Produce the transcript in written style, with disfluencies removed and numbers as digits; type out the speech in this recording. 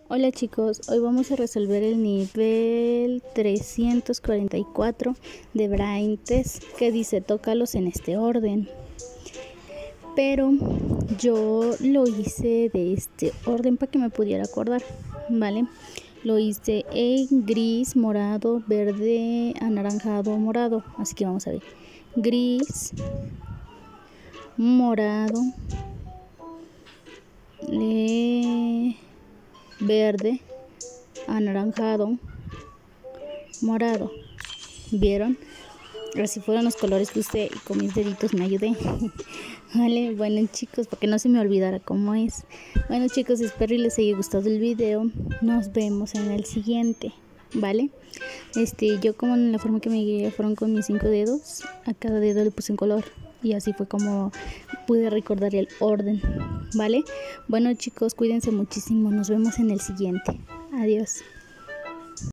Hola chicos, hoy vamos a resolver el nivel 344 de Brain Test que dice tócalos en este orden. Pero yo lo hice de este orden para que me pudiera acordar, ¿vale? Lo hice en gris, morado, verde, anaranjado, morado. Así que vamos a ver. Gris, morado, verde, anaranjado, morado. ¿Vieron? Así fueron los colores que usé y con mis deditos me ayudé. Vale, bueno chicos, para que no se me olvidara cómo es. Bueno chicos, espero y les haya gustado el video. Nos vemos en el siguiente, ¿vale? Yo como en la forma que me guié fueron con mis 5 dedos. A cada dedo le puse un color y así fue como pude recordar el orden, ¿vale? Bueno chicos, cuídense muchísimo. Nos vemos en el siguiente. Adiós.